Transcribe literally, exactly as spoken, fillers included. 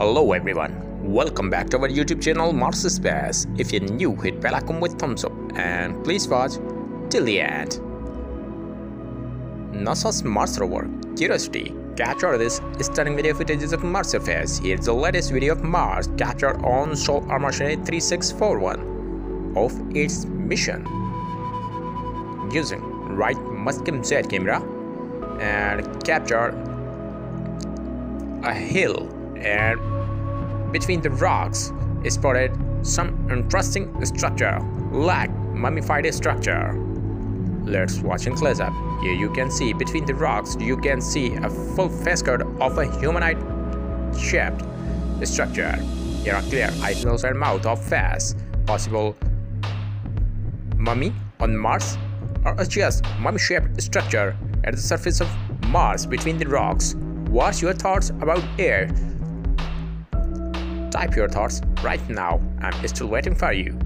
Hello everyone, welcome back to our YouTube channel Mars Space. If you're new, hit bell icon with thumbs up and please watch till the end. NASA's Mars rover Curiosity captured this stunning video footage of Mars surface. Here's the latest video of Mars captured on Sol Armachine three six four one of its mission using right Muskim Z camera, and captured a hill, and between the rocks is spotted some interesting structure like mummified structure. Let's watch in close up. Here you can see between the rocks you can see a full face cut of a humanoid shaped structure. Here are clear eyes, nose and mouth of face. Possible mummy on Mars or a just mummy shaped structure at the surface of Mars between the rocks. What's your thoughts about it? Type your thoughts right now. I'm still waiting for you.